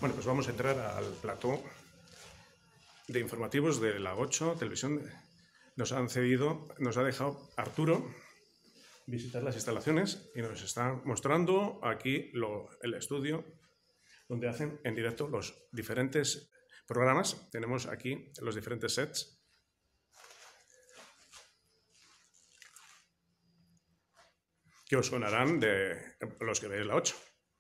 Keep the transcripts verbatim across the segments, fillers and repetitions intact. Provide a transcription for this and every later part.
Bueno, pues vamos a entrar al plató de informativos de la ocho Televisión. Nos han cedido, nos ha dejado Arturo visitar las instalaciones y nos está mostrando aquí lo, el estudio donde hacen en directo los diferentes programas. Tenemos aquí los diferentes sets. Que os sonarán de los que veis la ocho.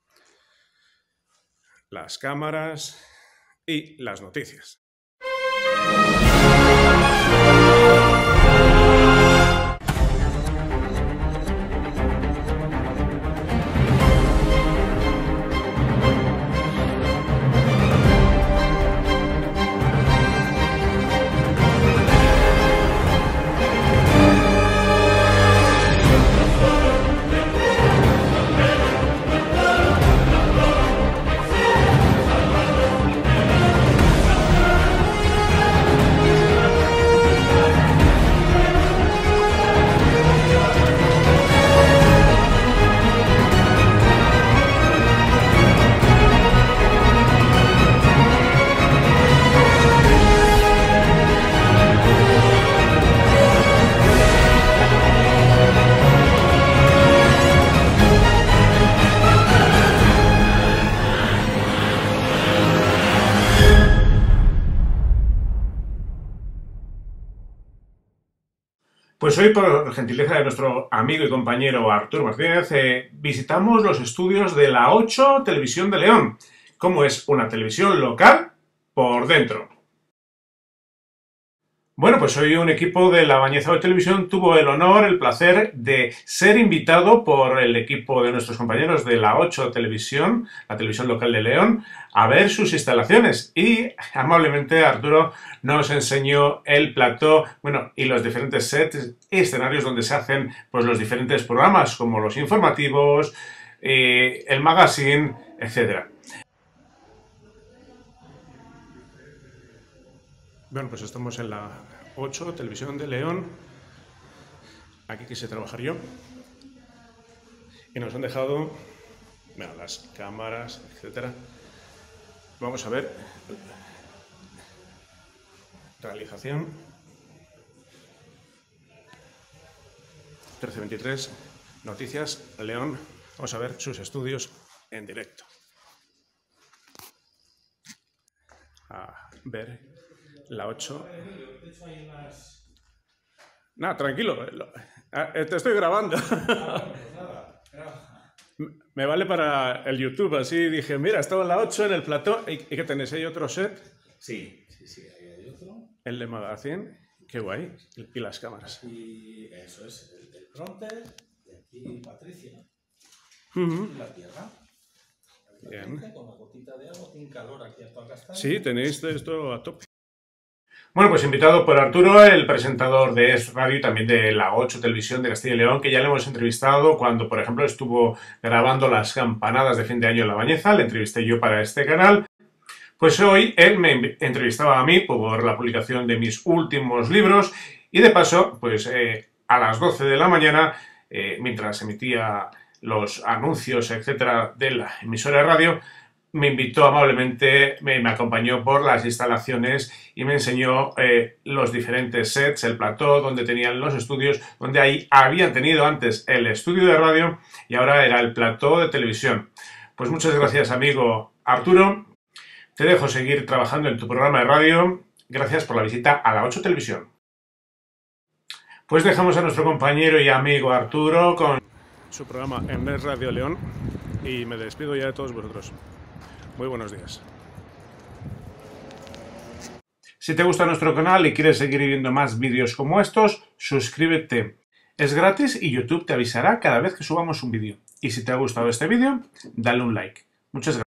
Las cámaras y las noticias. Pues hoy, por gentileza de nuestro amigo y compañero Arturo Martínez, eh, visitamos los estudios de la ocho Televisión de León. ¿Cómo es una televisión local por dentro? Bueno, pues hoy un equipo de La Bañeza de Televisión tuvo el honor, el placer de ser invitado por el equipo de nuestros compañeros de la ocho Televisión, la televisión local de León, a ver sus instalaciones. Y amablemente Arturo nos enseñó el plató, bueno, y los diferentes sets y escenarios donde se hacen pues los diferentes programas, como los informativos, eh, el magazine, etcétera. Bueno, pues estamos en la ocho Televisión de León. Aquí quise trabajar yo. Y nos han dejado, bueno, las cámaras, etcétera. Vamos a ver. Realización. trece veintitrés. Noticias León. Vamos a ver sus estudios en directo. A ver. La ocho. Nada, tranquilo. Te estoy grabando. Me vale para el YouTube. Así dije, mira, estaba en la ocho en el plató. ¿Y qué tenéis? ¿Hay otro set? Sí, sí, sí, ahí hay otro. El de magazine. Qué guay. Y las cámaras. Y eso es el del fronter. Y aquí Patricia. Uh-huh. Y la tierra. Bien. Con la gotita de agua. Tiene calor aquí a toda castaña. Sí, tenéis esto a tope. Bueno, pues invitado por Arturo, el presentador de Es Radio y también de la ocho Televisión de Castilla y León, que ya le hemos entrevistado cuando, por ejemplo, estuvo grabando las campanadas de fin de año en La Bañeza. Le entrevisté yo para este canal. Pues hoy él me entrevistaba a mí por la publicación de mis últimos libros y de paso, pues eh, a las doce de la mañana, eh, mientras emitía los anuncios, etcétera, de la emisora de radio, me invitó amablemente, me, me acompañó por las instalaciones y me enseñó eh, los diferentes sets, el plató, donde tenían los estudios, donde ahí habían tenido antes el estudio de radio y ahora era el plató de televisión. Pues muchas gracias, amigo Arturo. Te dejo seguir trabajando en tu programa de radio. Gracias por la visita a la ocho Televisión. Pues dejamos a nuestro compañero y amigo Arturo con su programa en Es Radio León y me despido ya de todos vosotros. Muy buenos días. Si te gusta nuestro canal y quieres seguir viendo más vídeos como estos, suscríbete. Es gratis y YouTube te avisará cada vez que subamos un vídeo. Y si te ha gustado este vídeo, dale un like. Muchas gracias.